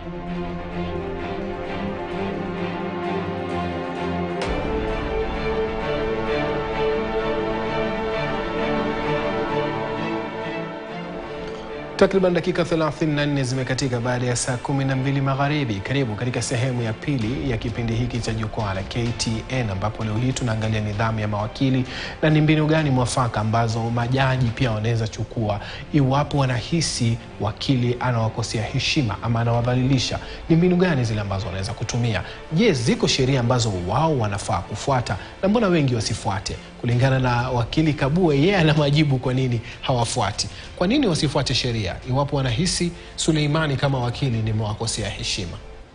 Takriban dakika 34 zimekatika baada ya saa 12 magharibi. Karibu katika sehemu ya pili ya kipindi hiki cha Jukwaa la KTN, ambapo leo hii tunaangalia nidhamu ya mawakili na ni mbinu gani mwafaka ambazo majaji pia wanaweza chukua iwapo wanahisi wakili anawakosea heshima ama anawadhalilisha. Ni mbinu gani zile ambazo wanaweza kutumia? Je, ziko sheria ambazo wao wanafaa kufuata na mbona wengi wasifuate? Kulingana na wakili Kabue, yeye ana majibu kwa nini hawafuati. Kwa nini wasifuate sheria iwapo wanahisi Suleimani kama wakili ni mwakosea heshima?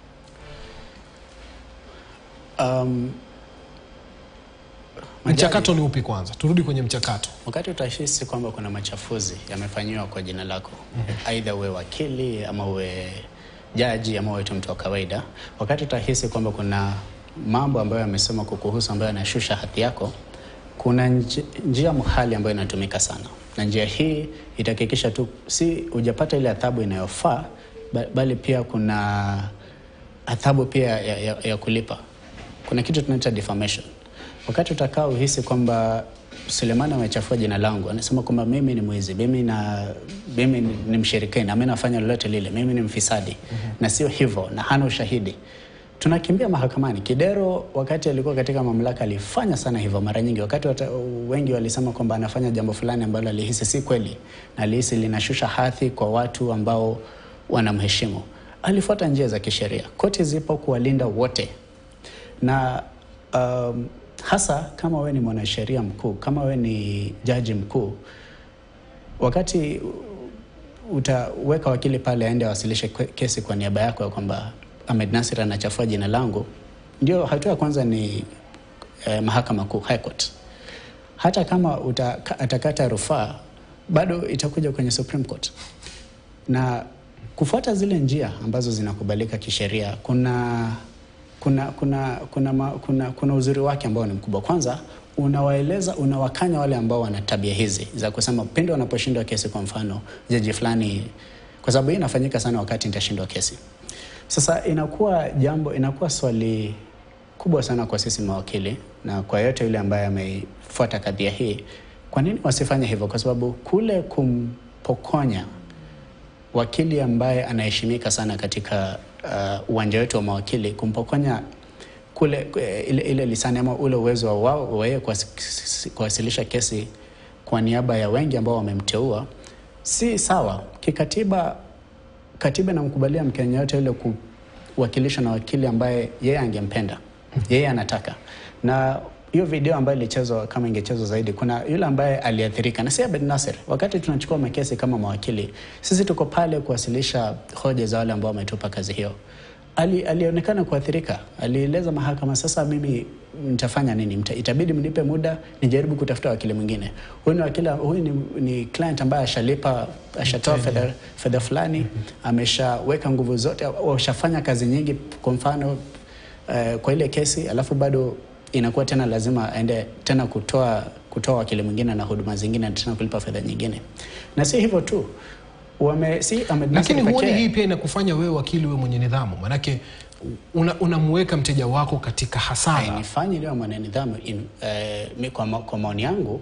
Mchakato ni upi kwanza? Turudi kwenye mchakato. Wakati utahisi kwamba kuna machafuzi yamefanywa kwa jina lako, aidha uwe wakili ama uwe jaji ama uwe mtu wa kawaida, wakati utahisi kwamba kuna mambo ambayo yamesema kukuhusu ambayo yanashusha hadhi yako, kuna njia muhali ambayo inatumika sana. Na njia hii itahakikisha tu si hujapata ile adhabu inayofaa, bali pia kuna adhabu pia ya kulipa. Kuna kitu tunaita defamation. Wakati utakao uhisi kwamba Suleimani amechafua jina langu, anasema kwamba mimi ni mwizi, mimi ni mshirikina, mimi nafanya lolote lile, mimi ni mfisadi, na sio hivyo, na hana ushahidi, tunakimbia mahakamani. Kidero wakati alikuwa katika mamlaka alifanya sana hivyo mara nyingi. Wakati wengi walisema kwamba anafanya jambo fulani ambalo alihisi si kweli na alihisi linashusha hadhi kwa watu ambao wanamheshimu, alifuata njia za kisheria. Koti zipo kuwalinda wote. Na hasa kama we ni mwanasheria mkuu, kama we ni jaji mkuu, wakati utaweka wakili pale aende awasilishe kesi kwa niaba yako ya kwamba Ahmed Nasir anachafua jina langu, ndio hatua ya kwanza ni mahakama kuu, High Court. Hata kama atakata rufaa, bado itakuja kwenye Supreme Court. Na kufuata zile njia ambazo zinakubalika kisheria, kuna uzuri wake ambao ni mkubwa. Kwanza, unawakanya wale ambao wana tabia hizi za kusema pindi wanaposhindwa kesi, kwa mfano jaji fulani, kwa sababu hii inafanyika sana wakati nitashindwa kesi. Sasa inakuwa swali kubwa sana kwa sisi mawakili na kwa yote yule ambaye amefuata kadhia hii. Kwa nini wasifanye hivyo? Kwa sababu kule kumpokonya wakili ambaye anaheshimika sana katika uwanja wetu wa mawakili, kumpokonya kule ile lisani ama ule uwezo wao wa kuwasilisha kesi kwa niaba ya wengi ambao wamemteua, si sawa. Kikatiba, katiba inamkubalia Mkenya yote ile kuwakilisha na wakili ambaye yeye angempenda, yeye anataka. Na hiyo video ambayo ilichezwa, kama ingechezwa zaidi, kuna yule ambaye aliathirika, na si Ahmed Nasir. Wakati tunachukua makesi kama mawakili, sisi tuko pale kuwasilisha hoja za wale ambao wametupa kazi hiyo. Alionekana kuathirika, alieleza mahakama, sasa mimi nitafanya nini? Itabidi mnipe muda nijaribu kutafuta wakili mwingine. Huyu ni client ambaye ashatoa fedha fulani, ameshaweka nguvu zote, washafanya kazi nyingi kwa mfano kwa ile kesi, alafu bado inakuwa tena lazima aende tena kutoa wakili mwingine na huduma zingine na tena kulipa fedha nyingine. Na si hivyo tu, lakini huoni hii pia inakufanya wewe wakili wewe mwenye nidhamu? Manake unamweka mteja wako katika hasara. Hainifanyi leo mwenye nidhamu. Kwa maoni yangu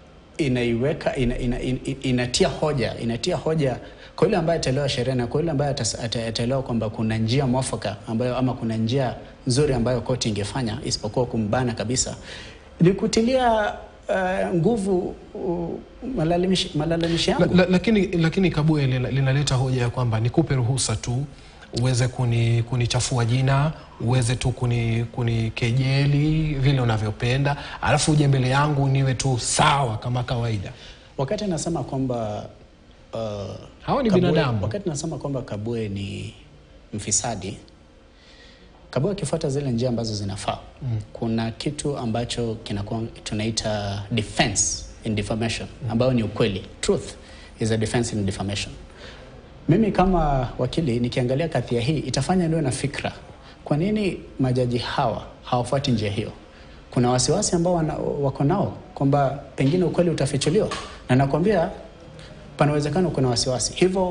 inatia hoja kwa yule ambaye ataelewa sheria na kwa yule ambaye ataelewa kwamba kuna njia mwafaka ambayo, ama kuna njia nzuri ambayo koti ingefanya isipokuwa kumbana kabisa. Ni kutilia nguvu malalamishi yangu. Lakini Kabue linaleta hoja ya kwamba nikupe ruhusa tu uweze kunichafua jina, uweze tu kunikejeli vile unavyopenda, alafu uje mbele yangu niwe tu sawa kama kawaida. Wakati nasema kwamba hao ni binadamu. Wakati nasema kwamba Kabue ni mfisadi, Kabue akifuata zile njia ambazo zinafaa, kuna kitu ambacho kinakuwa tunaita defense in defamation, ambayo ni ukweli. Truth is a defense in defamation. Mimi kama wakili nikiangalia kadhia hii, itafanya niwe na fikra, kwa nini majaji hawafuati njia hiyo? Kuna wasiwasi ambao wako nao kwamba pengine ukweli utafichuliwa, na nakwambia pana uwezekano kuna wasiwasi. Hivyo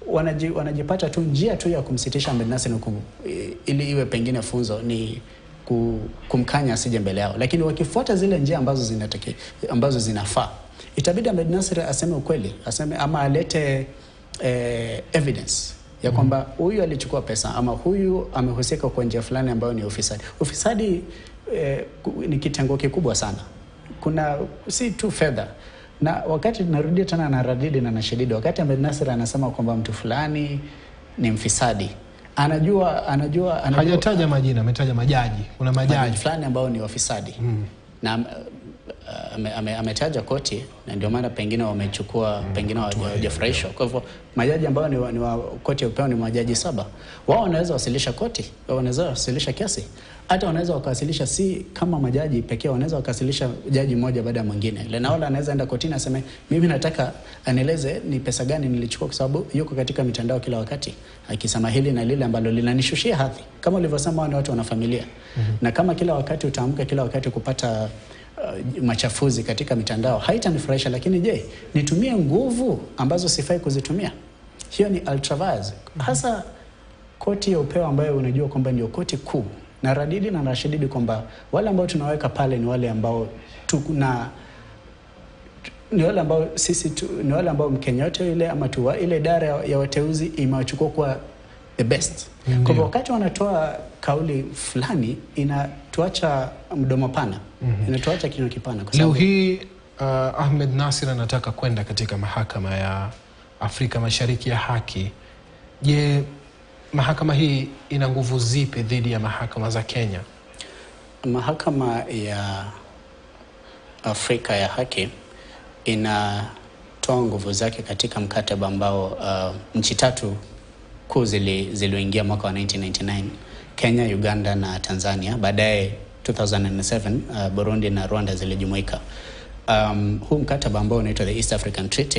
wanajipata tu njia tu ya kumsitisha Ahmed Nasir ili iwe pengine funzo ni kumkanya asije mbele yao, lakini wakifuata zile njia ambazo zinafaa, itabidi Ahmed Nasir aseme ukweli, aseme ama alete evidence ya kwamba huyu alichukua pesa ama huyu amehusika kwa njia fulani ambayo ni ufisadi. Ufisadi ni kitengo kikubwa sana. Kuna si tu fedha. Na wakati tunarudia tena na radidi na nashadidi, wakati Ahmed Nasir anasema kwamba mtu fulani ni mfisadi, anajua hajataja majina, ametaja majaji. Kuna majaji fulani ambao ni wafisadi. Na ametaja koti, na ndio maana pengine wamechukua, pengine hawajafurahishwa. Kwa hivyo majaji ambao ni wa koti ya upeo ni majaji 7. Wao wanaweza wasilisha koti, wao wanaweza wasilisha kesi. Hata wanaweza wakawasilisha, si kama majaji pekee, wanaweza wakawasilisha jaji mmoja baada ya mwingine. Lenaola anaweza enda kotini aseme mimi nataka anieleze ni pesa gani nilichukua, kwa sababu yuko katika mitandao kila wakati akisema hili na lile ambalo linanishushia hadhi. Kama ulivyosema, wao ni watu wana familia. Na kama kila wakati utaamka kila wakati kupata machafuzi katika mitandao, haitanifurahisha. Lakini je, nitumie nguvu ambazo sifai kuzitumia? Hiyo ni ultravires. Hasa koti ya upeo ambayo unajua kwamba ndio koti kuu. Na radidi na nashadidi kwamba wale ambao tunaweka pale ni wale ambao ni wale ambao ni wale ambao Mkenya yote ile ama ile idara ya wateuzi imewachukua kwa the best. Kwa wakati wanatoa kauli fulani, inatuacha mdomo pana, inatuacha kinywa kipana. Leo hii Ahmed Nasir anataka kwenda katika mahakama ya Afrika Mashariki ya haki. Je, mahakama hii ina nguvu zipi dhidi ya mahakama za Kenya? Mahakama ya Afrika ya haki inatoa nguvu zake katika mkataba ambao nchi 3 kuu ziliingia mwaka wa 1999, Kenya, Uganda na Tanzania. Baadaye 2007 Burundi na Rwanda zilijumuika. Huu mkataba ambao unaitwa the East African Treaty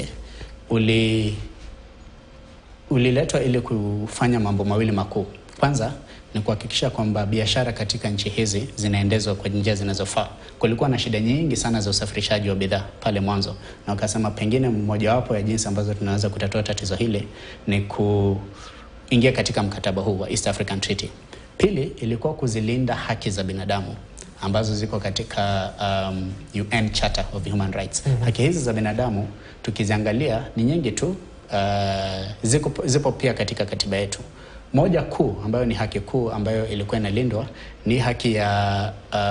uliletwa ili kufanya mambo mawili makuu. Kwanza ni kuhakikisha kwamba biashara katika nchi hizi zinaendezwa kwa njia zinazofaa. Kulikuwa na shida nyingi sana za usafirishaji wa bidhaa pale mwanzo, na wakasema pengine mmojawapo ya jinsi ambazo tunaweza kutatua tatizo hili ni kuingia katika mkataba huu wa East African Treaty. Pili ilikuwa kuzilinda haki za binadamu ambazo ziko katika UN Charter of Human Rights. Haki hizi za binadamu tukiziangalia ni nyingi tu, zipo pia katika katiba yetu. Moja kuu ambayo ni haki kuu ambayo ilikuwa inalindwa ni haki ya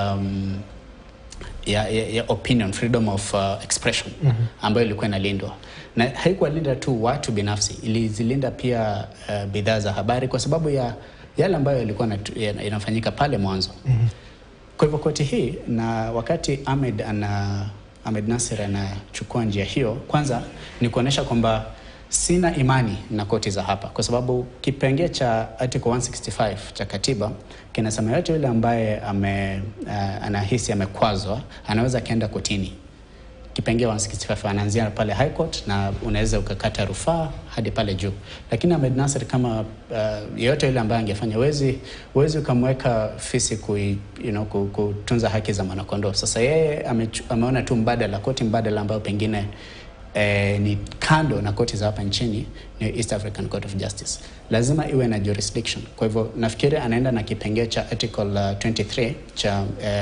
opinion, freedom of expression, ambayo ilikuwa inalindwa. Na haikuwa linda tu watu binafsi, ilizilinda pia bidhaa za habari, kwa sababu ya yale ambayo ilikuwa inafanyika pale mwanzo. Kwa hivyo koti hii, na wakati Ahmed Nasir anachukua njia hiyo, kwanza ni kuonesha kwamba sina imani na koti za hapa, kwa sababu kipengee cha article 165 cha katiba kinasema yote yule ambaye anahisi amekwazwa anaweza kaenda kotini. Kipengee 165 anaanzia pale High Court na unaweza ukakata rufaa hadi pale juu. Lakini Ahmed Nasir kama yote yule ambaye angefanya, wezi ukamweka fisi kutunza haki za mwanakondoo. Sasa yeye ameona tu mbadala, koti mbadala ambayo pengine ni kando na koti za hapa nchini, ni East African Court of Justice. Lazima iwe na jurisdiction. Kwa hivyo nafikiri anaenda na kipengee cha article 23 cha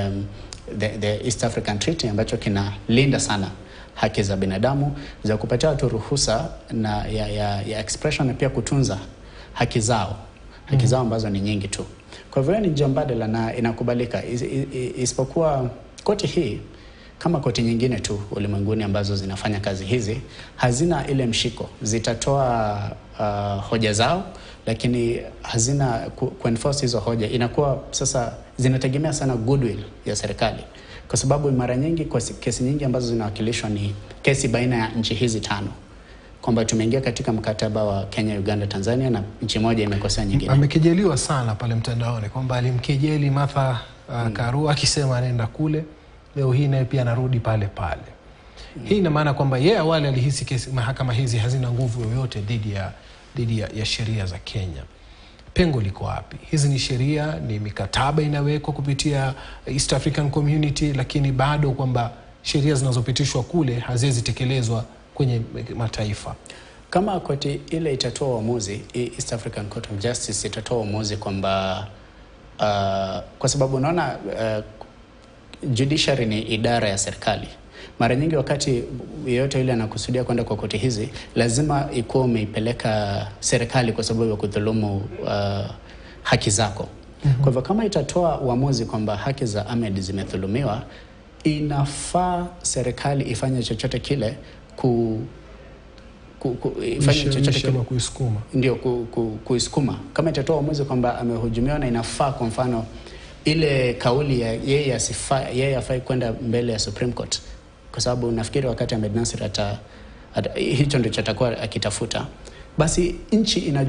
the East African Treaty ambacho kinalinda sana haki za binadamu, za kupatia watu ruhusa na ya expression, na pia kutunza haki zao ambazo ni nyingi tu. Kwa hivyo ni njia mbadala na inakubalika, isipokuwa koti hii kama koti nyingine tu ulimwenguni ambazo zinafanya kazi hizi hazina ile mshiko. Zitatoa hoja zao, lakini hazina kuenforce hizo hoja. Inakuwa sasa zinategemea sana goodwill ya serikali, kwa sababu mara nyingi kwa kesi nyingi ambazo zinawakilishwa ni kesi baina ya nchi hizi 5, kwamba tumeingia katika mkataba wa Kenya, Uganda, Tanzania na nchi moja imekosea nyingine. Amekejeliwa sana pale mtandaoni kwamba alimkejeli Martha Karua akisema anaenda kule. Leo hii naye pia anarudi pale. Hii ina maana kwamba yeye awali alihisi mahakama hizi hazina nguvu yoyote dhidi ya sheria za Kenya. Pengo liko wapi? Hizi ni sheria, ni mikataba inawekwa kupitia East African Community, lakini bado kwamba sheria zinazopitishwa kule haziwezi tekelezwa kwenye mataifa. Kama koti ile itatoa uamuzi, East African Court of Justice itatoa uamuzi kwamba kwa sababu unaona judiciary ni idara ya serikali. Mara nyingi wakati yeyote yule anakusudia kwenda kwa koti hizi, lazima ikuwa umeipeleka serikali kwa sababu ya kudhulumu haki zako. Kwa hivyo kama itatoa uamuzi kwamba haki za Ahmed zimedhulumiwa, inafaa serikali ifanye chochote kile ifanye chochote kile kuisukuma. Ndio kuisukuma. Kama itatoa uamuzi kwamba amehujumiwa na inafaa, kwa mfano ile kauli ya yeye afai kwenda mbele ya Supreme Court, kwa sababu nafikiri wakati Ahmed Nasir hicho ndicho atakuwa akitafuta, basi nchi ina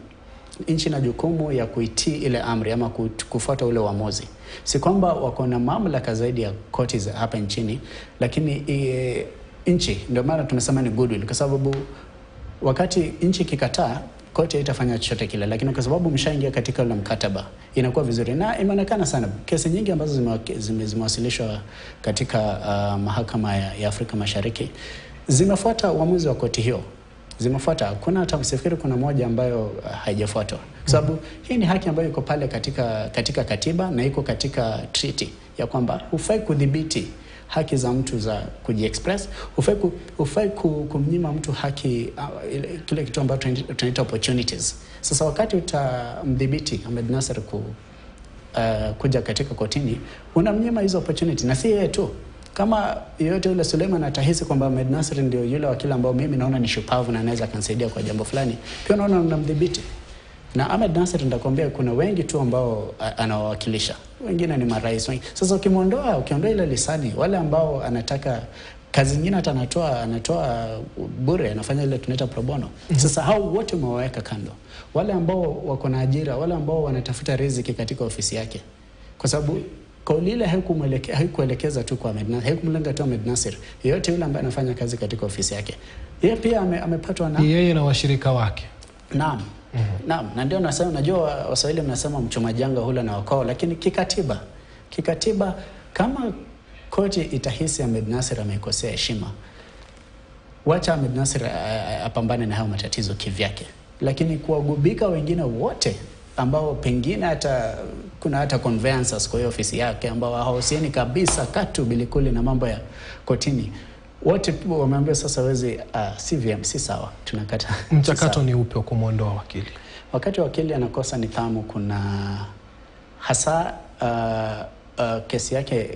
jukumu ya kuitii ile amri ama kufuata ule uamuzi. Si kwamba wako na mamlaka zaidi ya koti za hapa nchini, lakini nchi, ndio maana tunasema ni goodwill, kwa sababu wakati nchi kikataa, koti haitafanya chochote kile, lakini kwa sababu mshaingia katika ule mkataba, inakuwa vizuri. Na imeonekana sana kesi nyingi ambazo zimewasilishwa katika mahakama ya Afrika Mashariki zimefuata uamuzi wa koti hiyo. Zimefuata. Kuna hata msifikiri kuna moja ambayo haijafuatwa. Kwa sababu hii ni haki ambayo iko pale katika katiba na iko katika treaty ya kwamba hufai kudhibiti haki za mtu za kujiexpress, hufai kumnyima mtu haki kile kitu ambacho tunaita opportunities. Sasa wakati utamdhibiti Ahmed Nasir kuja katika kotini, unamnyima hizo opportunity. Na si yeye tu, kama yeyote yule Suleiman atahisi kwamba Ahmed Nasir ndio yule wakili ambao mimi naona ni shupavu na anaweza kanisaidia kwa jambo fulani, pia naona unamdhibiti. Na Ahmed Nasir nitakwambia kuna wengi tu ambao anawakilisha. Wengine ni marais wengi. Sasa ukiondoa ile lisani, wale ambao anataka kazi nyingine hata anatoa bure, anafanya ile tunaita pro bono. Sasa hao wote umewaweka kando. Wale ambao wako na ajira, wale ambao wanatafuta riziki katika ofisi yake. Kwa sababu kauli ile haikuelekeza tu kwa Ahmed Nasir, haikumlenga tu Ahmed Nasir. Yeyote yule ambaye anafanya kazi katika ofisi yake. Yeye pia amepatwa na yeye na washirika wake. Naam. Naam, na ndio nasema, najua Waswahili mnasema mchoma janga hula na wakao, lakini kikatiba kama koti itahisi Ahmed Nasir amekosea heshima, wacha Ahmed Nasir apambane na hayo matatizo kivyake. Lakini kuwagubika wengine wote ambao pengine kuna hata conveyancers kwa hiyo ofisi yake ambao hawahusiani kabisa katu bilikuli na mambo ya kotini, wote wameambia sasa wezi CVM si sawa, tunakata. Mchakato ni upi wa kumuondoa wakili? Wakati wakili anakosa nidhamu, kuna hasa kesi yake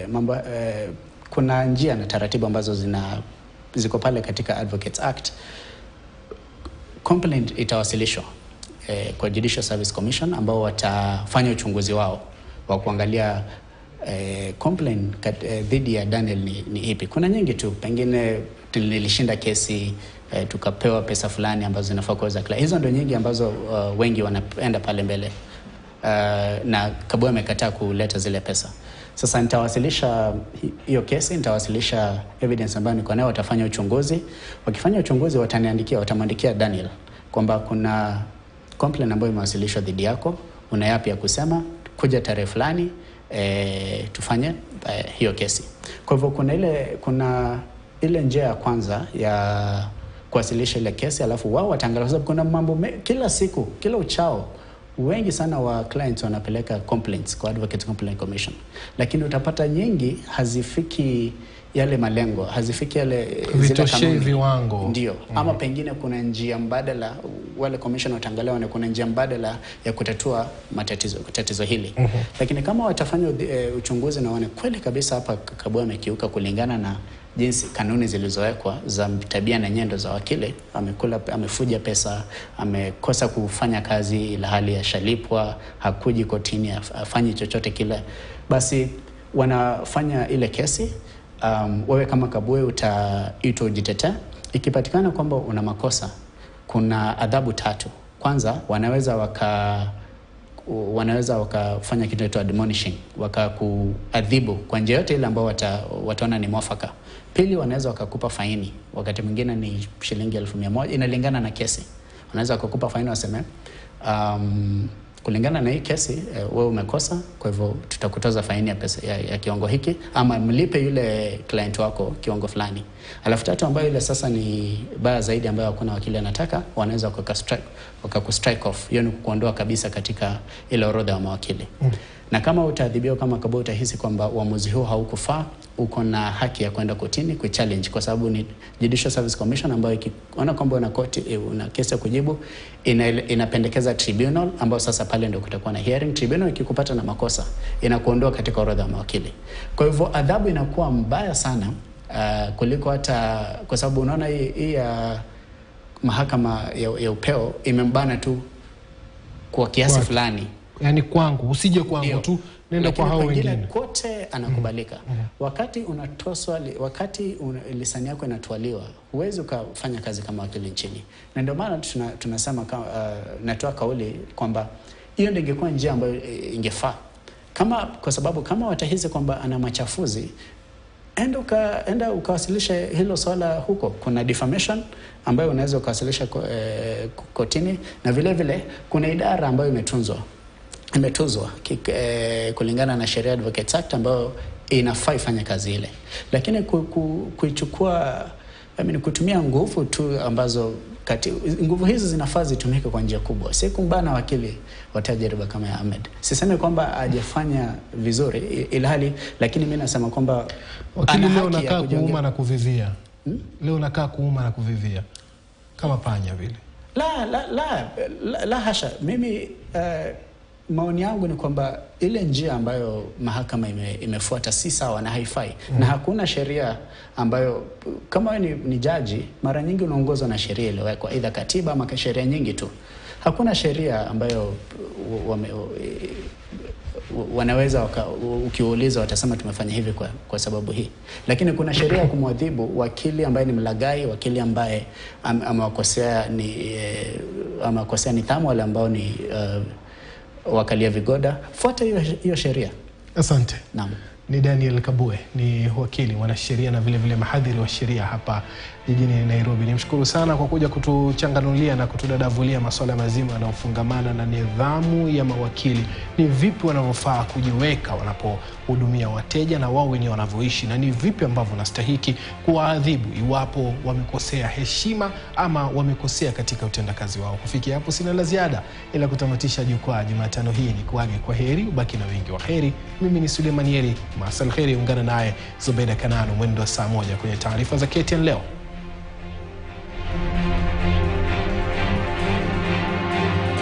kuna njia na taratibu ambazo ziko pale katika Advocates Act. Complaint itawasilishwa kwa Judicial Service Commission ambao watafanya uchunguzi wao wa kuangalia complaint dhidi ya Daniel ni ipi. Kuna nyingi tu, pengine nilishinda kesi, tukapewa pesa fulani ambazo zinafaa kuweza kila. Hizo ndio nyingi ambazo wengi wanaenda pale mbele. Na Kabwe amekataa kuleta zile pesa. Sasa nitawasilisha hiyo kesi, nitawasilisha evidence ambayo niko nayo, watafanya uchunguzi. Wakifanya uchunguzi watamwandikia Daniel kwamba kuna complaint ambayo imewasilishwa dhidi yako, una yapi ya kusema, kuja tarehe fulani tufanye hiyo kesi. Kwa hivyo kuna ile njia ya kwanza ya kuwasilisha ile kesi, alafu wao wataangalia, kwa sababu kuna mambo kila siku, kila uchao wengi sana wa clients wanapeleka complaints kwa Advocate Complaint Commission, lakini utapata nyingi hazifiki yale malengo, hazifiki yale zile kanuni viwango. Ndio. Ama pengine kuna njia mbadala, wale commission wataangalia kuna njia mbadala ya kutatua tatizo hili. Lakini kama watafanya uchunguzi na waone kweli kabisa hapa Kabwe amekiuka kulingana na jinsi kanuni zilizowekwa za tabia na nyendo za wakili, amefuja pesa, amekosa kufanya kazi ila hali ya shalipwa, hakuji kotini, afanye chochote kile, basi wanafanya ile kesi. Wewe kama Kabwe utaitwa ujitetee. Ikipatikana kwamba una makosa, kuna adhabu 3. Kwanza, wanaweza wakafanya kitu inaitwa admonishing, wakakuadhibu kwa njia yote ile ambayo wataona ni mwafaka. Pili, wanaweza wakakupa faini, wakati mwingine ni shilingi 1,100, inalingana na kesi. Wanaweza wakakupa faini, waseme kulingana na hii kesi wewe umekosa, kwa hivyo tutakutoza faini ya pesa ya kiwango hiki, ama mlipe yule client wako kiwango fulani. Alafu tatu ambayo ile sasa ni baya zaidi, ambayo hakuna wakili anataka, wanaweza wakakustrike off. Hiyo ni kuondoa kabisa katika ile orodha ya mawakili. Na kama utaadhibiwa, kama kabla utahisi kwamba uamuzi huu haukufaa, uko na haki ya kwenda kotini ku challenge, kwa sababu ni Judicial Service Commission ambayo ikiona kwamba una kesi ya kujibu, inapendekeza tribunal, ambayo sasa pale ndio kutakuwa na hearing. Tribunal ikikupata na makosa inakuondoa katika orodha ya mawakili. Kwa hivyo adhabu inakuwa mbaya sana kuliko hata, kwa sababu unaona hii mahakama ya upeo imembana tu kwa kiasi fulani. Yani kwangu, usije kwangu tu, nenda kwa hao wengine. Kote anakubalika. Wakati unatoswa, wakati lisani yako inatwaliwa, huwezi ukafanya kazi kama wakili nchini. Na ndio maana tunasema natoa kauli kwamba hiyo ndio ingekuwa njia ambayo ingefaa. Kwa sababu kama watahisi kwamba ana machafuzi, enda ukawasilisha hilo swala huko. Kuna defamation ambayo unaweza ukawasilisha kotini, na vile vile kuna idara ambayo imetuzwa kulingana na Sheria Advocates Act ambayo inafaa ifanye kazi ile. Lakini kutumia nguvu tu ambazo nguvu hizi zinafaa zitumike kwa njia kubwa. Si kumbana wakili wa tajriba kama ya Ahmed. Siseme kwamba hajafanya vizuri ilhali, lakini mimi nasema kwamba wakili leo unakaa kuuma na kuvivia. Leo unakaa kuuma na kuvivia kama panya vile. La hasha. Mimi maoni yangu ni kwamba ile njia ambayo mahakama imefuata si sawa na haifai. Na hakuna sheria ambayo, kama wewe ni jaji, mara nyingi unaongozwa na sheria iliyowekwa, aidha katiba ama sheria nyingi tu. Hakuna sheria ambayo wanaweza ukiuliza watasema tumefanya hivi kwa sababu hii. Lakini kuna sheria ya kumwadhibu wakili ambaye ni mlagai, wakili ambaye amewakosea nidhamu, wale ambao ni wakalia vigoda. Fuata hiyo sheria. Asante. Naam. Ni Daniel Kabue, ni wakili, mwanasheria na vile vile mahadhiri wa sheria hapa jijini Nairobi. Nimshukuru sana kwa kuja kutuchanganulia na kutudadavulia masuala mazima yanayofungamana na nidhamu ya mawakili. Ni vipi wanavyofaa kujiweka wanapohudumia wateja na wao wenyewe wanavyoishi, na ni vipi ambavyo wanastahiki kuwaadhibu iwapo wamekosea heshima ama wamekosea katika utendakazi wao. Kufikia hapo sina la ziada ila kutamatisha jukwaa Jumatano hii. Ni kuage kwa heri, ubaki na wengi wa heri. Mimi ni Suleiman Yeri. Masal kheri, ungana naye Zubeda Kananu mwendo saa 1 kwenye taarifa za KTN leo.